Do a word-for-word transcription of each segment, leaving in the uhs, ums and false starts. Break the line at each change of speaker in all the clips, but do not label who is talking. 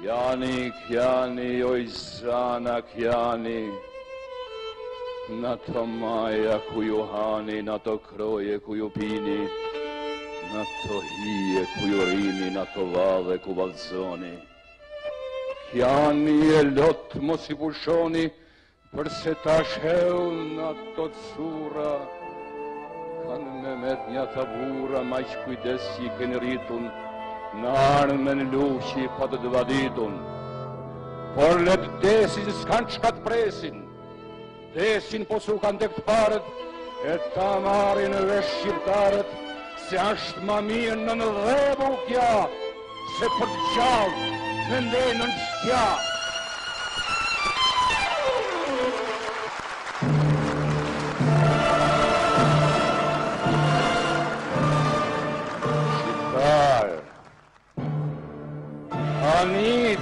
Kjani, kjani, oj zana kjani, na to maja ku ju hani, na to kroje ku ju pini, na to hije ku ju rini, na to vave ku valzoni. Kjani e lot mos i pushoni, përse ta sheu na to cura, kanë me met një tabura, ma që kujdes që i keni rritun, në armën luqi pa të dëvaditun. Por let desin s'kan qka të presin, desin po su kanë të këtë parët, e ta marin vesh shqiptarët, se ashtë ma mirë në në dhebu kja, se për të gjallë në ndenë në shtja. Shqiptarë, Anit,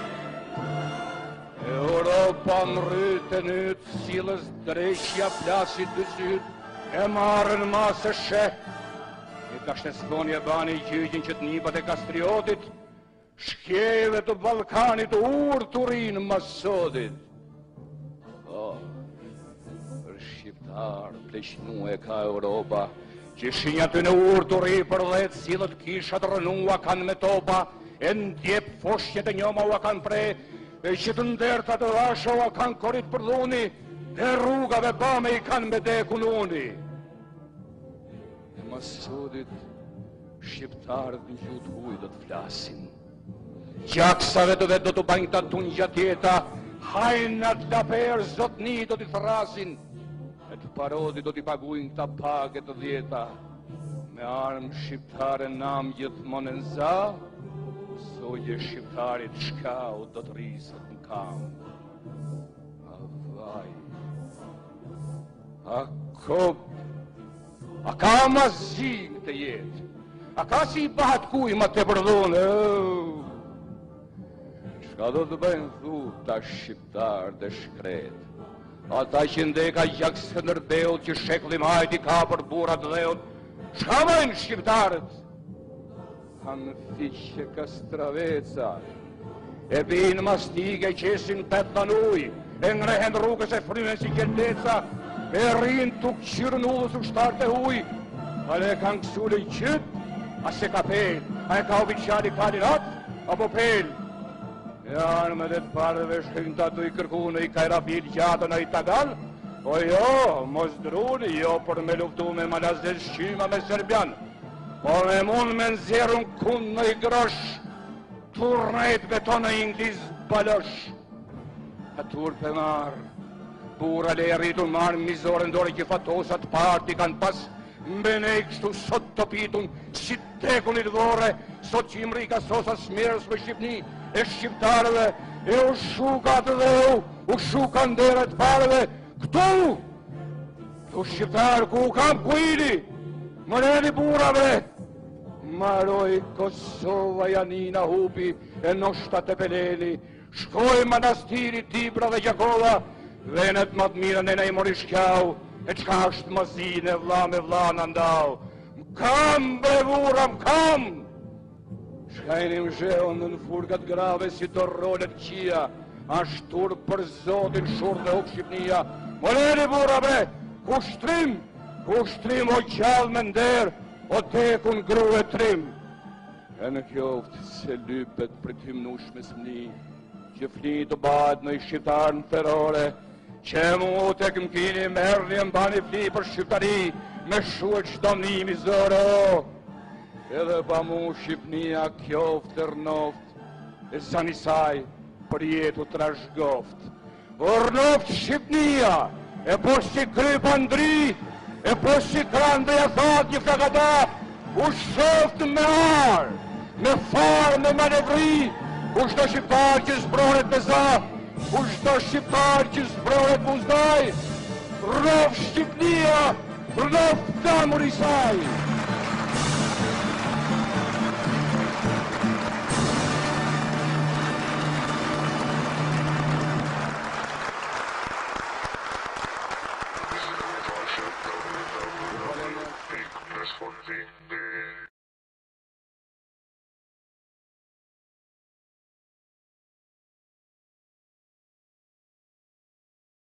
Europa më rrytë e nytë, silës dreshja plasit dë zytë, e marën masë sheh. E ka shtesboni e bani i gjyqin që të nipat e kastriotit, shkjeve të Balkanit urë të rinë masodit. O, për shqiptarë pleqnu e ka Europa, që shinja të në urë të ri për dhejtë, silët kishat rënua kanë me topa, e ndjep foshjet e njoma ua kanë pre, e që të nderta të dhasha ua kanë korit për dhuni, dhe rrugave bame i kanë me dekun uni. E masodit, shqiptarët në gjutë huj do të flasin. Gjaksave të vetë do të banjë të tunë gjatjeta, hajnat të perë zotni do t'i thrasin, e të parodi do t'i paguin këta paget të djeta. Me armë shqiptare nam gjithmonë në za, soje shqiptarit shkau do të rrisët në kam. A vaj, a kop, a ka ma zim të jetë, a ka si i bahat kuj ma të përdhune, shka do të bëjnë thu ta shqiptar dhe shkret, ata që ndeka gjakse nërbeut që shekli majti ka për burat dheut, shka bëjnë shqiptarët? Hanë fiqe kastraveca, e binë mastige qesin petan uj, e ngrehen rrugës e frymen si kjelteca, e rinë tuk qyrën ullës u shtartë e huj, ale kanë kësule i qytë, a se ka pel, a e ka obiqali kalinat, apo pel. E arme dhe të parëve shkën të atu i kërkune i kajrafil gjatën a i tagal, o jo, mos druni, jo për me luftu me malazet shqyma me Serbian, po me mund me nëzirën kun në i grosh, turnejt beton në inglis balosh. A turpe marë, bura le rritun marë mizore ndore që fatosat parti kanë pas, mbene i kështu sot të pitun, si tekun i dhore, sot që imri ka sosa smerës me Shqipni, e shqiptarëve, e u shukat dhe u, u shukan nderet parëve, këtu, u shqiptarë ku kam kuili, më neni burave, maroj Kosova, Janina, Hupi, e noshta të peleli, shkoj manastiri, Tibra dhe Gjakova, venet më të mirën e ne i mori shkjau, e qka është më zine, vla me vla në ndau. M'kam, bre bura, m'kam! Shkajni më zheon në furgat grave si të rolet qia, ashtur për zotin shur dhe huk Shqipnia. Më neni bura, bre, kushtrim, kushtrim o gjallë me nder, o tekun gru e trim. E në kjoft se lypet për tim nush me smni, që fli të bat në i shqiptar në ferore, që mu tek më kini merni më bani fli për shqiptari, me shuet qdo një mizoro. Edhe pa mu Shqipnia kjoft e rnoft, e zanisaj për jetu të rashgoft. Ornoft Shqipnia, e po si krypa ndri, e po si krandë e thot një flagada, u shoft me arë, me farë, me manevri, u shto shqiptar që zbronet me za, u shto shqiptar që zbronet muzdaj, rëv Shqipnia, rëv famur i saj.